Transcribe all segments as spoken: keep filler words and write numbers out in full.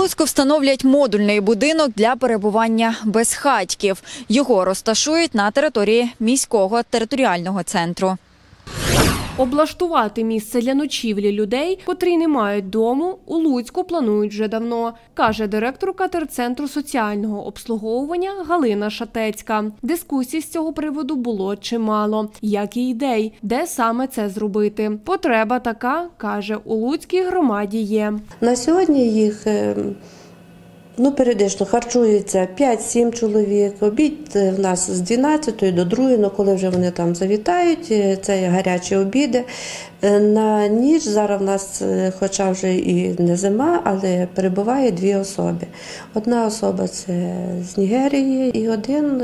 Луцьку встановлять модульний будинок для перебування безхатьків. Його розташують на території міського територіального центру. Облаштувати місце для ночівлі людей, котрі не мають дому, у Луцьку планують вже давно, каже директорка терцентру соціального обслуговування Галина Шатецька. Дискусій з цього приводу було чимало, як і ідей, де саме це зробити. Потреба така, каже, у Луцькій громаді є. На сьогодні їх ну, періодично харчується п'ять-сім чоловік, обід в нас з дванадцятої до другої, ну, коли вже вони там завітають, це є гарячі обіди. На ніч зараз в нас, хоча вже і не зима, але перебуває дві особи. Одна особа – це з Нігерії, і один,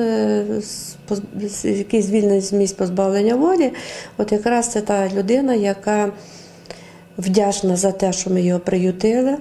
який звільнений з місць позбавлення волі. От якраз це та людина, яка вдячна за те, що ми його приютили.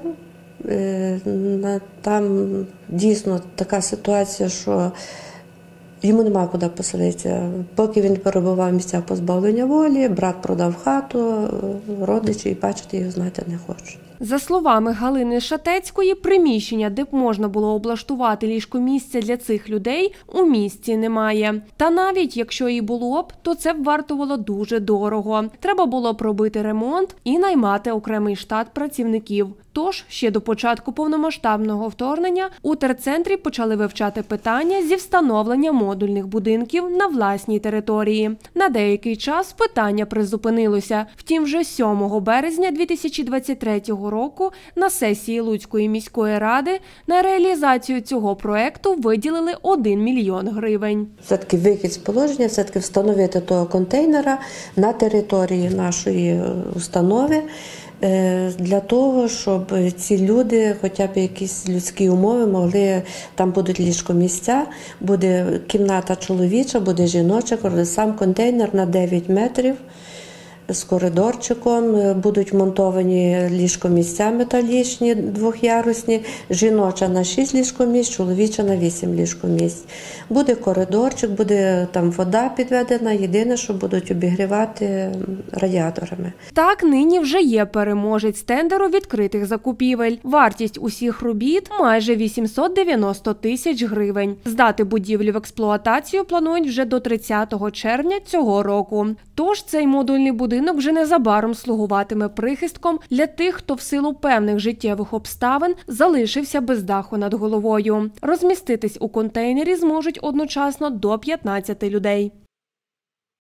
Там дійсно така ситуація, що йому нема куди поселитися. Поки він перебував в місцях позбавлення волі, брат продав хату, родичі, і бачити його, знаєте, не хочуть. За словами Галини Шатецької, приміщення, де б можна було облаштувати ліжкомісце для цих людей, у місті немає. Та навіть якщо і було б, то це б вартувало дуже дорого. Треба було б робити ремонт і наймати окремий штат працівників. Тож, ще до початку повномасштабного вторгнення у терцентрі почали вивчати питання зі встановлення модульних будинків на власній території. На деякий час питання призупинилося. Втім, вже сьомого березня дві тисячі двадцять третього року на сесії Луцької міської ради на реалізацію цього проекту виділили один мільйон гривень. Все-таки вихід з положення, все-таки встановити того контейнера на території нашої установи, для того, щоб ці люди, хоча б якісь людські умови могли, там будуть ліжкомісця, буде кімната чоловіча, буде жіноча, сам контейнер на дев'ять метрів з коридорчиком, будуть монтовані ліжкомісця металічні, двохярусні, жіноча на шість ліжкомісць, чоловіча на вісім ліжкомісць. Буде коридорчик, буде там вода підведена, єдине, що будуть обігрівати радіаторами. Так, нині вже є переможець тендеру відкритих закупівель. Вартість усіх робіт – майже вісімсот дев'яносто тисяч гривень. Здати будівлю в експлуатацію планують вже до тридцятого червня цього року. Тож цей модульний будинок вже незабаром слугуватиме прихистком для тих, хто в силу певних життєвих обставин залишився без даху над головою. Розміститись у контейнері зможуть одночасно до п'ятнадцяти людей.